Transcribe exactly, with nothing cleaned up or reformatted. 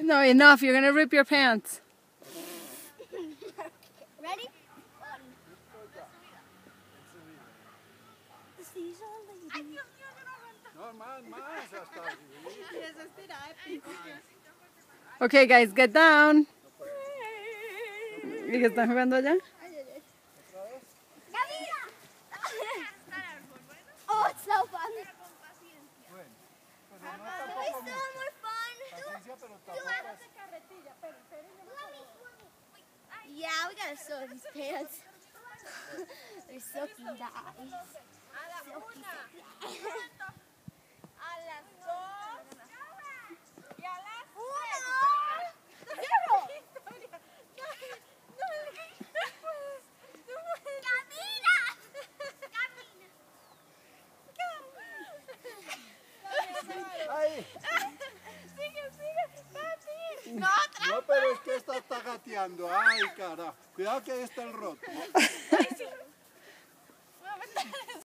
No, enough. You're going to rip your pants. Ready? No, más, más hasta Okay, guys, get down. ¿Y qué están jugando allá? Oh, it's so fun. Bueno, pero no It's tampoco so mucho. more fun. Paciencia, pero tampoco así. Yeah, we gotta sew these pants. They're soaking nice. Soaky, soaky. A las dos y a las Uno. tres. Zero. Camina. ¡Ay! Sigue, sigue, papi. No, pero es que esta está gateando. ¡Ay, cara! Cuidado que ahí está el roto.